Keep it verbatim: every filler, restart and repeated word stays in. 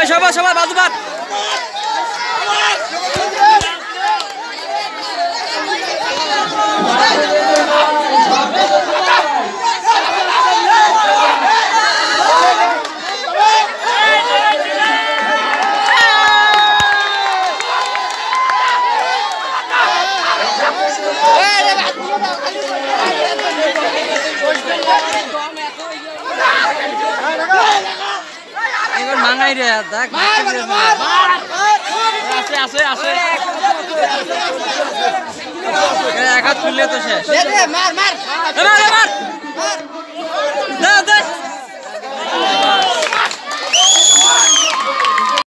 ওই সবাই সবাই বাজু বাদ এবার মাঙ্গাই রে দেখ আছে আছে আছে এক হাত খুললে তো শেষ মার মার মার